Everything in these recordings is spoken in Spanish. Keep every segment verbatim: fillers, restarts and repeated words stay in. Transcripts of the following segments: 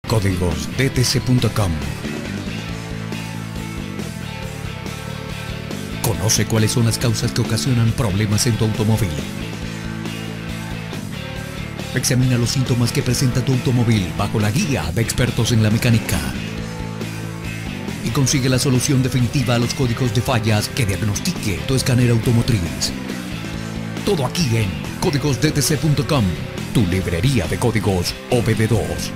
códigos d t c punto com. Conoce cuáles son las causas que ocasionan problemas en tu automóvil. Examina los síntomas que presenta tu automóvil bajo la guía de expertos en la mecánica. Y consigue la solución definitiva a los códigos de fallas que diagnostique tu escáner automotriz. Todo aquí en códigos d t c punto com, tu librería de códigos O B D dos.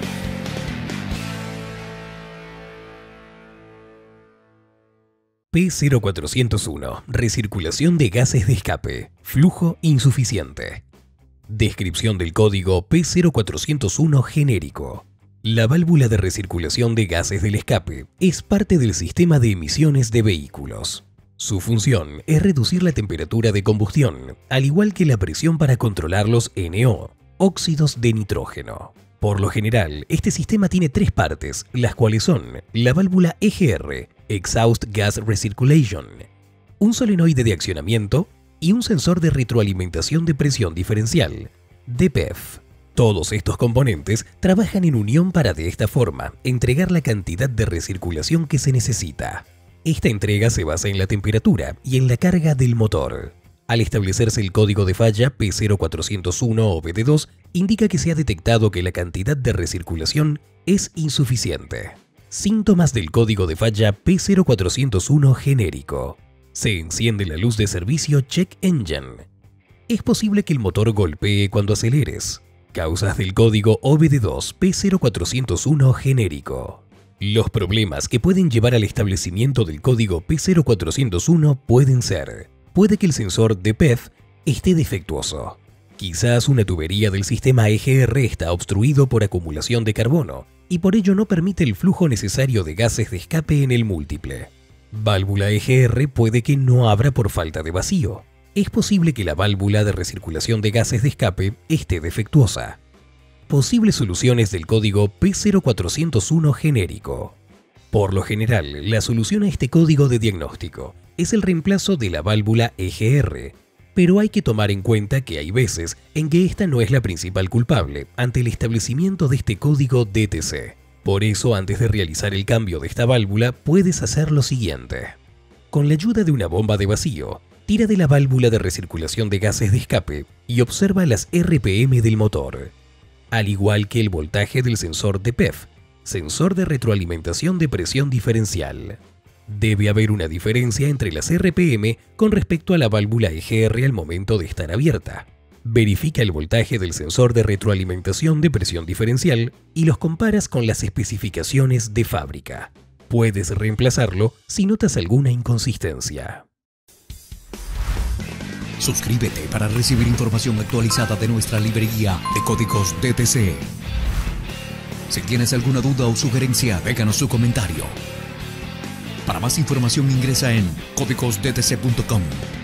P cero cuatrocientos uno. Recirculación de gases de escape. Flujo insuficiente. Descripción del código P cero cuatrocientos uno genérico. La válvula de recirculación de gases del escape es parte del sistema de emisiones de vehículos. Su función es reducir la temperatura de combustión, al igual que la presión para controlar los N O, óxidos de nitrógeno. Por lo general, este sistema tiene tres partes, las cuales son la válvula E G R, Exhaust Gas Recirculation, un solenoide de accionamiento y un sensor de retroalimentación de presión diferencial, D P E F. Todos estos componentes trabajan en unión para de esta forma entregar la cantidad de recirculación que se necesita. Esta entrega se basa en la temperatura y en la carga del motor. Al establecerse el código de falla P cero cuatrocientos uno O B D dos, indica que se ha detectado que la cantidad de recirculación es insuficiente. Síntomas del código de falla P cero cuatrocientos uno genérico. Se enciende la luz de servicio Check Engine. Es posible que el motor golpee cuando aceleres. Causas del código O B D dos P cero cuatrocientos uno genérico. Los problemas que pueden llevar al establecimiento del código P cero cuatrocientos uno pueden ser: puede que el sensor D P E F esté defectuoso. Quizás una tubería del sistema E G R está obstruido por acumulación de carbono y por ello no permite el flujo necesario de gases de escape en el múltiple. Válvula E G R puede que no abra por falta de vacío. Es posible que la válvula de recirculación de gases de escape esté defectuosa. Posibles soluciones del código P cero cuatrocientos uno genérico. Por lo general, la solución a este código de diagnóstico es el reemplazo de la válvula E G R, pero hay que tomar en cuenta que hay veces en que esta no es la principal culpable ante el establecimiento de este código D T C. Por eso, antes de realizar el cambio de esta válvula, puedes hacer lo siguiente. Con la ayuda de una bomba de vacío, tira de la válvula de recirculación de gases de escape y observa las R P M del motor, al igual que el voltaje del sensor D P E F, sensor de retroalimentación de presión diferencial. Debe haber una diferencia entre las R P M con respecto a la válvula E G R al momento de estar abierta. Verifica el voltaje del sensor de retroalimentación de presión diferencial y los comparas con las especificaciones de fábrica. Puedes reemplazarlo si notas alguna inconsistencia. Suscríbete para recibir información actualizada de nuestra librería de códigos D T C. Si tienes alguna duda o sugerencia, déjanos su comentario. Para más información ingresa en códigos d t c punto com.